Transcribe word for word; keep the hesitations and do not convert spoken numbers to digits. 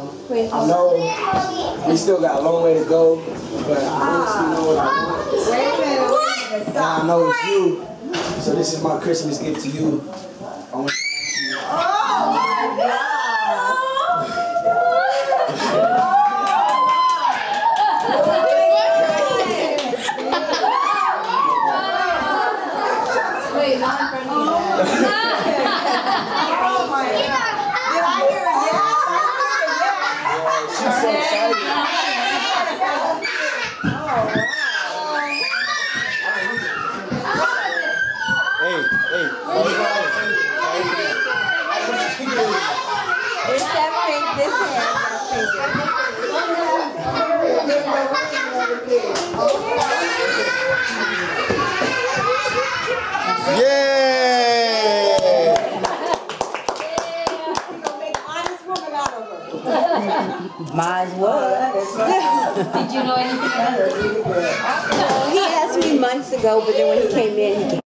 I know we still got a long way to go, but I honestly know what I want. Wait a minute, wait a minute, And stop. I know it's you. So this is my Christmas gift to you. I want to ask you. Oh my God! Wait, not in front of you. Oh my God! Did I hear a yes? She's so excited. Hey, hey. It's that pink, this hand, Yeah! Might as well. Did you know anything? He asked me months ago, but then when he came in, he